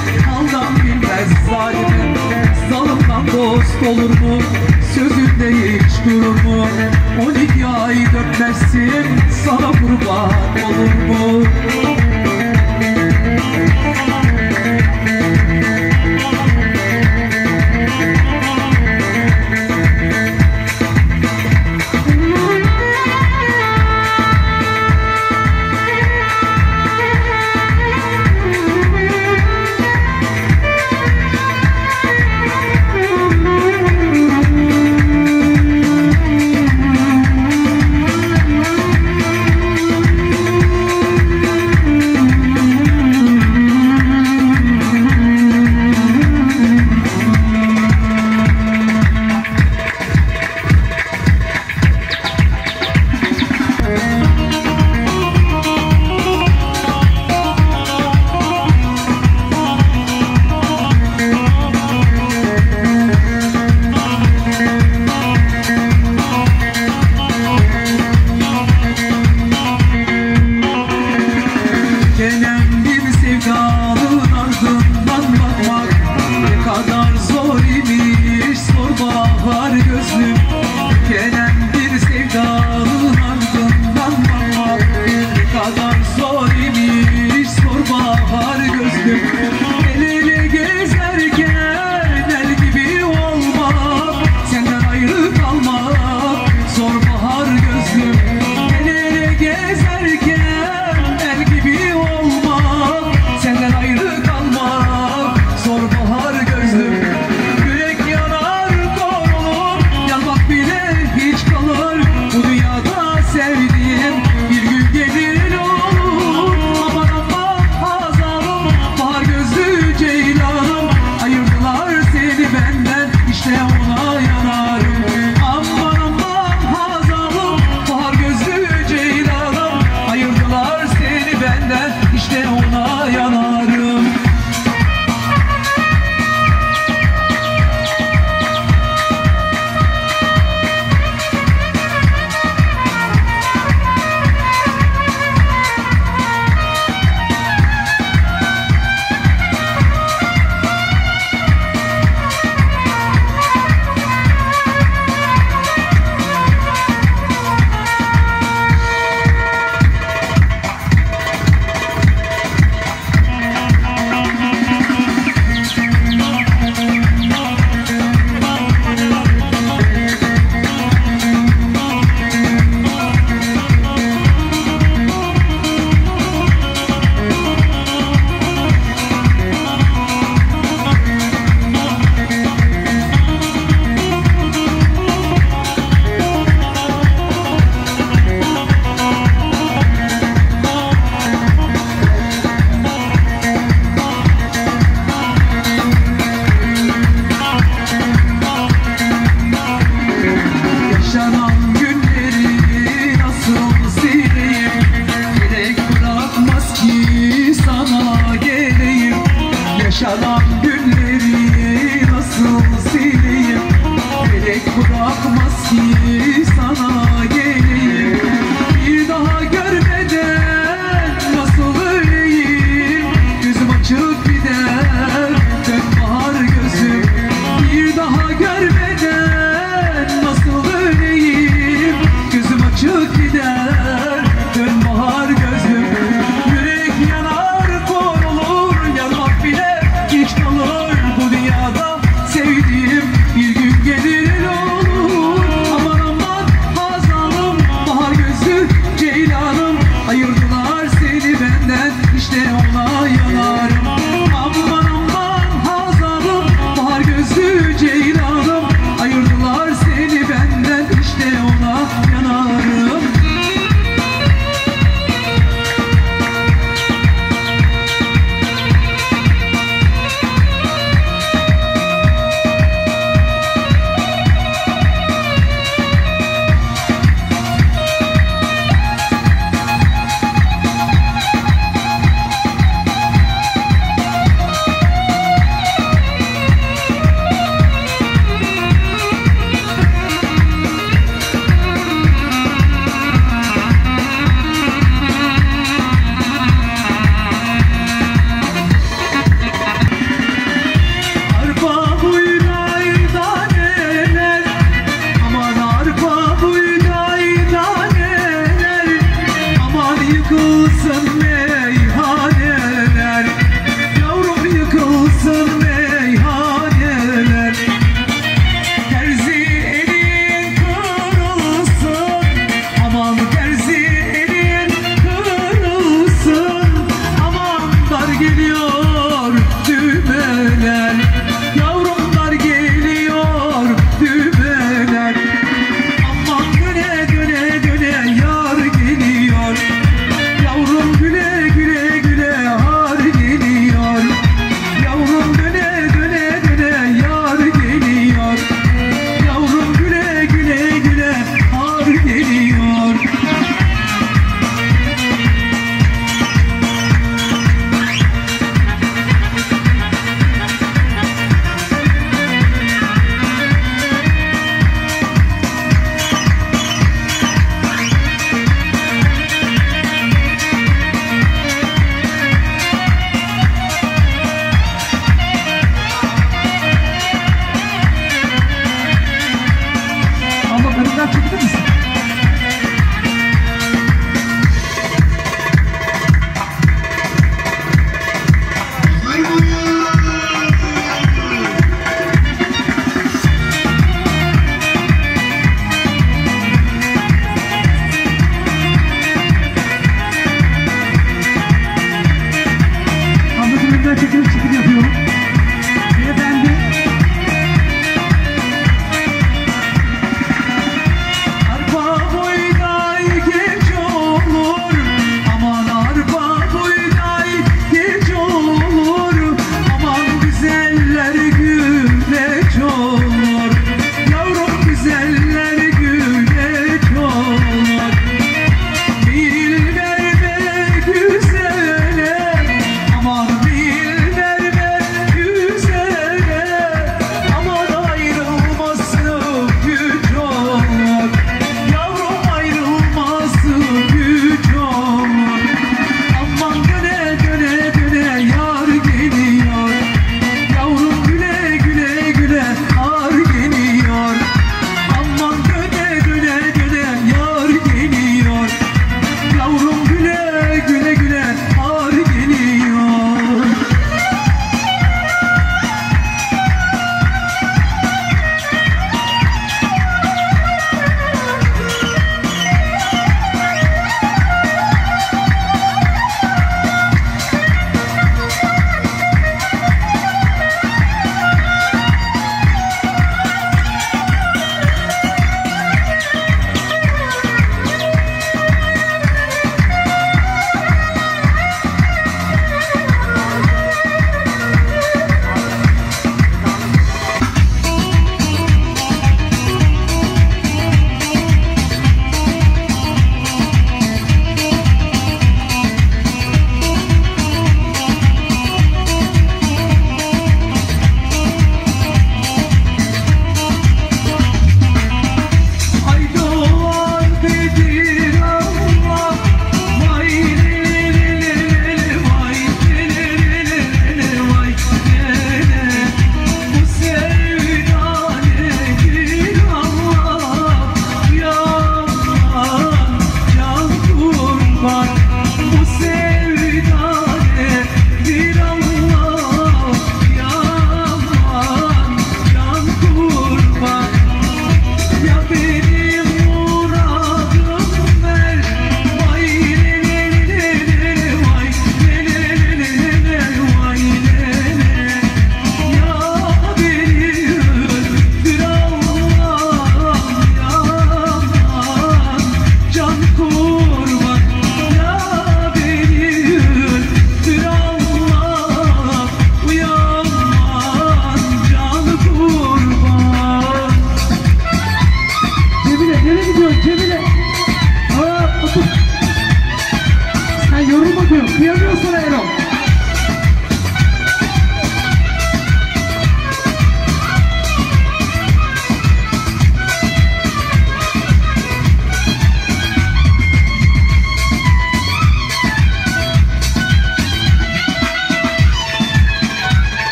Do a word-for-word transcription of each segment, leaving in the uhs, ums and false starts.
haldan bilmez zalimin. Zalımdan dost olur mu? Sözünde hiç durur mu? On iki ay dört mevsim sana kurban olur mu? Gelen bir sevdanın ardından bakmak ne kadar zor imiş, sor bahar gözlüm. Gelen bir sevdanın ardından bakmak ne kadar zor imiş, sor bahar gözlüm. El ele gezerken el gibi olmak, senden ayrı kalmak zor bahar gözlüm. El ele gezerken el gibi olmak, senden ayrı kalmak zor bahar gözlüm. Yürek yanar, kor olur, yanmak bile hiç kalır. Bu dünyada sevdiğim bir gün gelir olur. Aman aman hazalım, bahar gözlü ceylanım. Ayırdılar seni benden, işte ona yanarım. Aman aman hazalım, bahar gözlü ceylanım. Ayırdılar seni benden, işte ona yanarım. Yaşanan günleri nasıl sileyim? Gerek bırakmaz ki sana geleyim. Yaşanan günleri nasıl sileyim? Gerek bırakmaz ki sana geleyim. Bir daha görmeden nasıl öleyim? Gözüm açık gider, dön bahar gözüm. Bir daha görmeden nasıl öleyim? Gözüm açık gider, dön bahar gözüm. Yürek yanar, kor olur, yanmak bile hiç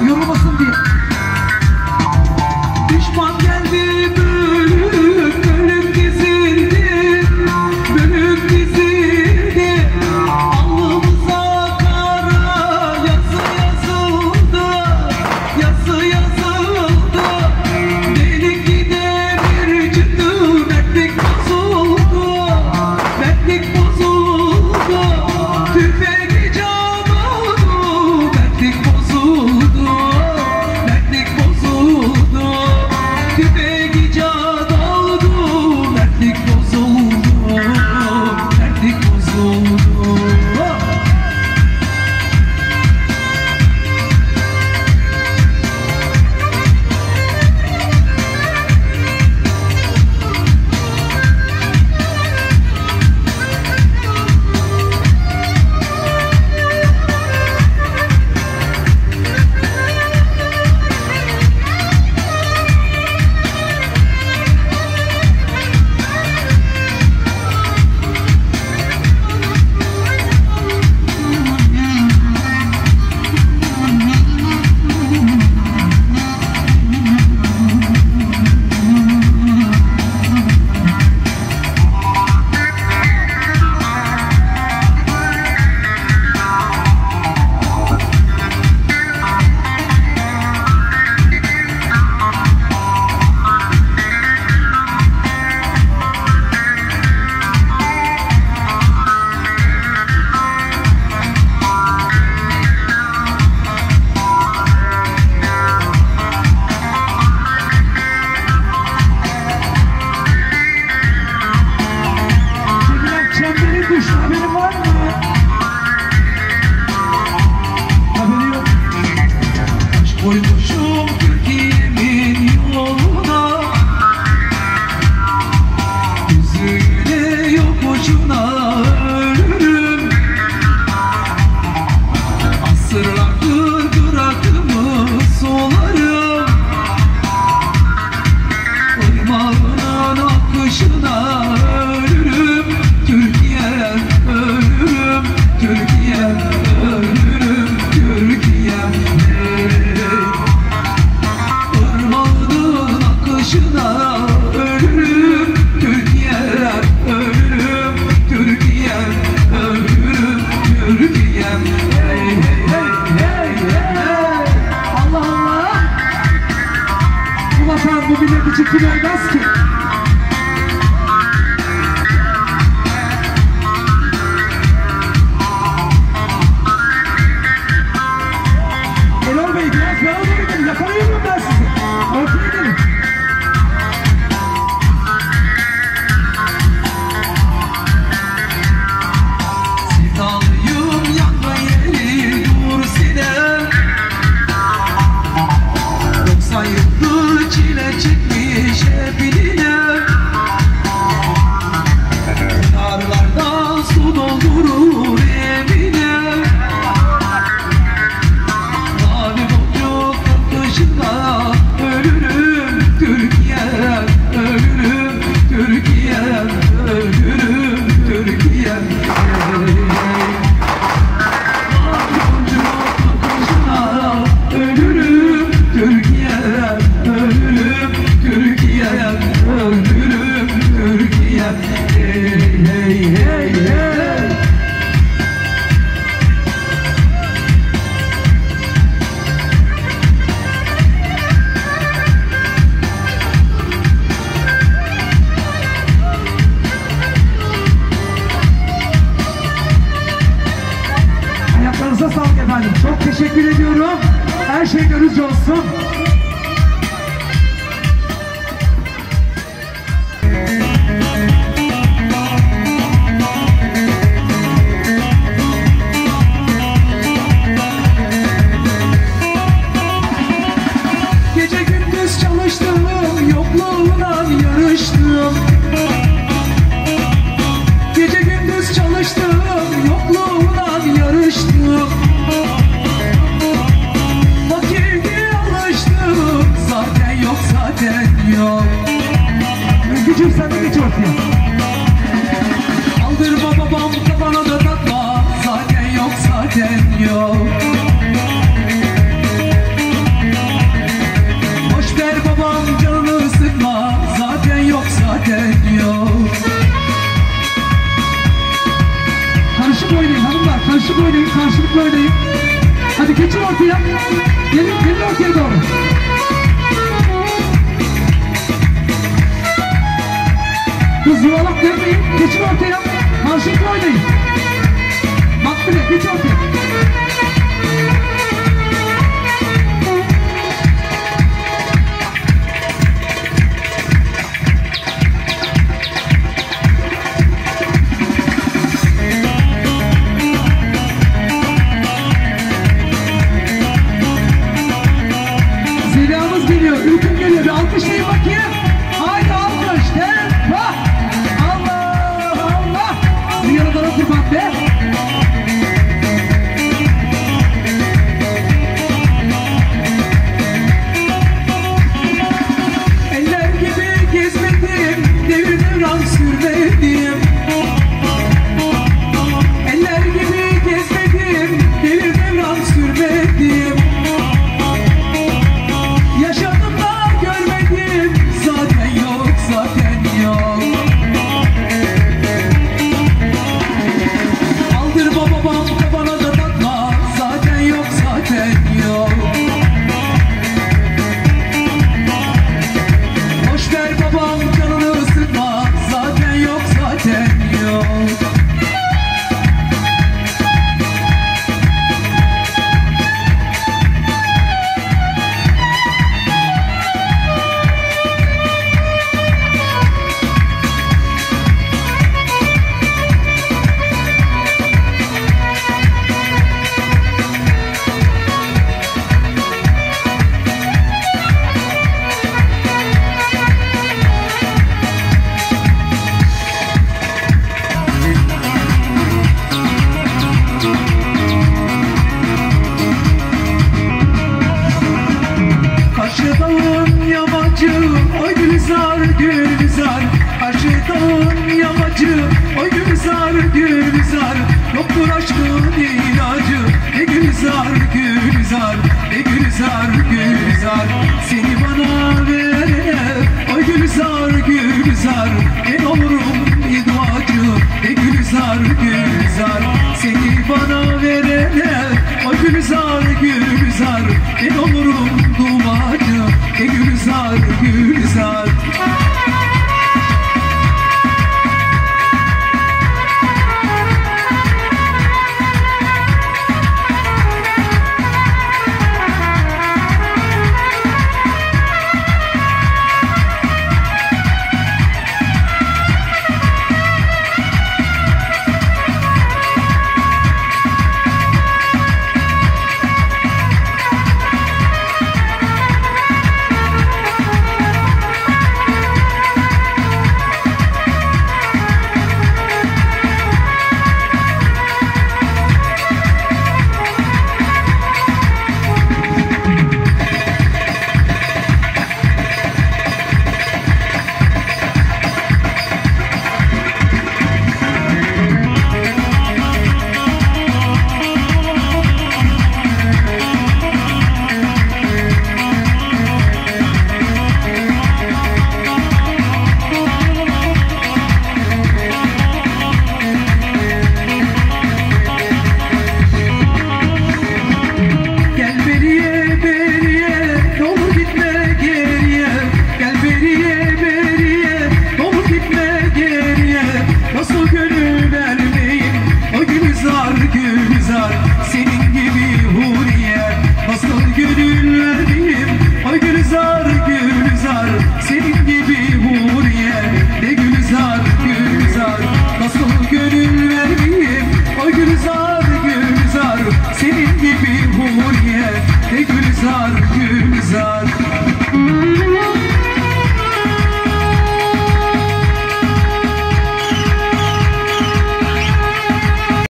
yorulmasın diye. Düşman geldi bölük bölük dizildi, bölük dizildi. Alnımıza kara yazı yazıldı, yazı yazıldı. Delik gidemircindi, mertlik bozuldu, mertlik bozuldu. Tüfeği can aldı, mertlik bozuldu, mertlik bozuldu. Tüfeği can aldı, mertlik bozuldu, mertlik bozuldu. Haberin var mı? Haberi yok. Aşk koymuşum Türkiye'min yoluna, yüzüne yokuşuna ölürüm. Asırlardır bırakımı solarım, ırmağının akışına ölürüm. Türkiye'm ölürüm, Türkiye'm ölürüm, Türkiye'm hey. Irmağının akışına ölürüm, Türkiye'm ölürüm, Türkiye'm ölürüm, Türkiye'm hey hey hey hey hey. Allah Allah! Bu vatan bu millet için kim ölmez ki? Yakalayamıyorum ben sizi. Ortaya gelin. Sevdalıyım yanma yeri dur sinem. Doksan yıldır çile çekmiş hep iline. Narlardan su doldurur evine. Ölürüm Türkiye'm, ölürüm Türkiye'm, ölürüm Türkiye'm hey hey. Ölürüm Türkiye'm, ölürüm Türkiye'm, ölürüm Türkiye'm hey hey hey hey. Ayaklarınıza sağlık efendim. Çok teşekkür ediyorum. Her şey gönlünüzce olsun. Gece gündüz çalıştım, yokluğuna yarıştım. Gece gündüz çalıştım, yokluğuna yarıştım. Fakirliğe alıştım, karşılıklı oynayın, karşılıklı oynayın. Hadi geçin ortaya. Gelin, gelin ortaya doğru. Kız yuvalak vermeyin, geçin ortaya. Karşılıklı oynayın. Bak bile, geç ortaya. Zeliha'mız geliyor, ülküm geliyor. Bir alkışlayın bakayım. Haydi alkış. Tempo. Allah Allah. Ziyaralara kurban be. Eller gibi gezmedim, devir devran sürmedim. Eller gibi gezmedim, devir devran sürmedim. Yaşadım da görmedim, zaten yok, zaten yok. Aldır babam bana da takma, zaten yok, zaten yok. Boş ver babam, canını sıkma, zaten yok, zaten yok. Karşı dağın yamacı, oy Gülizar, Gülizar. Karşı dağın yamacı, oy Gülizar, Gülizar. Yoktur aşkın ilacı, ne Gülizar, Gülizar. Ne Gülizar, Gülizar. Seni bana verene, oy Gülizar, Gülizar. Ben olurum bir duacı, ne Gülizar, Gülizar. Seni bana verene, oy Gülizar, Gülizar. Ben olurum duacı, ne Gülizar, Gülizar. Senin gibi huriye, ne Gülizar, Gülizar.